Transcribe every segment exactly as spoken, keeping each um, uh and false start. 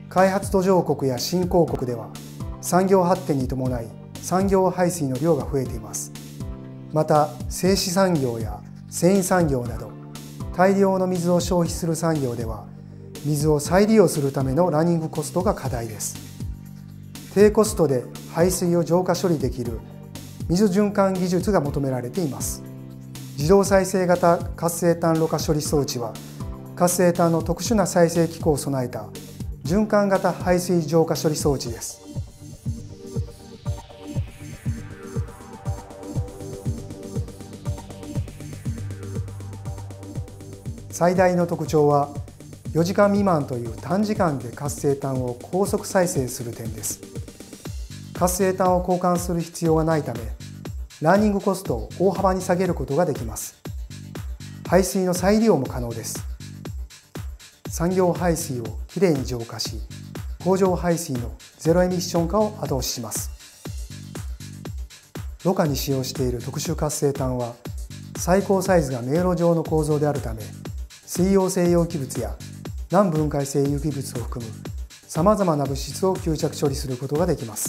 開発途上国や新興国では産業発展に伴い産業排水の量が増えています。また製紙産業や繊維産業など大量の水を消費する産業では水を再利用するためのランニングコストが課題です。低コストで排水を浄化処理できる水循環技術が求められています。自動再生型活性炭ろ過処理装置は活性炭の特殊な再生機構を備えた循環型排水浄化処理装置です。最大の特徴はよじかん未満という短時間で活性炭を高速再生する点です。活性炭を交換する必要がないため、ランニングコストを大幅に下げることができます。排水の再利用も可能です。産業排水をきれいに浄化し、工場排水のゼロエミッション化を後押しします。ろ過に使用している特殊活性炭は、最高サイズが迷路状の構造であるため、水溶性有機物や難分解性有機物を含むさまざまな物質を吸着処理することができます。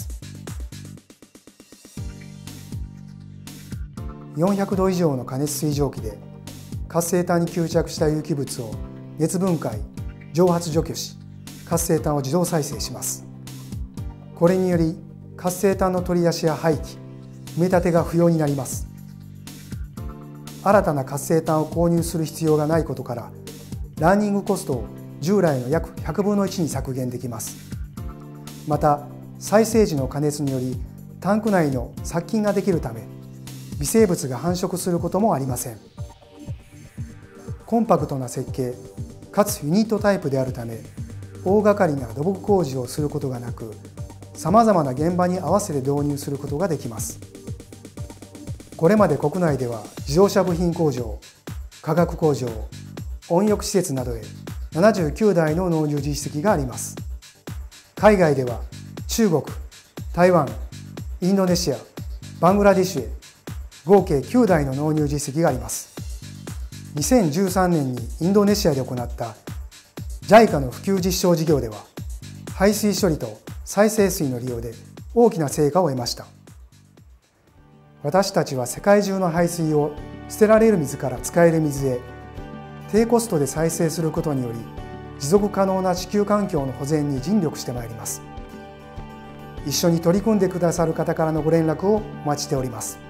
よんひゃくど以上の加熱水蒸気で活性炭に吸着した有機物を熱分解、蒸発除去し、活性炭を自動再生します。これにより活性炭の取り出しや廃棄、埋め立てが不要になります。新たな活性炭を購入する必要がないことから、ランニングコストを従来の約ひゃくぶんのいちに削減できます。また、再生時の加熱によりタンク内の殺菌ができるため、微生物が繁殖することもありません。コンパクトな設計かつユニットタイプであるため、大掛かりな土木工事をすることがなく、さまざまな現場に合わせて導入することができます。これまで国内では自動車部品工場、化学工場、温浴施設などへななじゅうきゅうだいの納入実績があります。海外では中国、台湾、インドネシア、バングラデシュへ合計きゅうだいの納入実績があります。にせんじゅうさんねんにインドネシアで行った ジャイカ の普及実証事業では、排水処理と再生水の利用で大きな成果を得ました。私たちは世界中の排水を捨てられる水から使える水へ、低コストで再生することにより、持続可能な地球環境の保全に尽力してまいります。一緒に取り組んでくださる方からのご連絡をお待ちしております。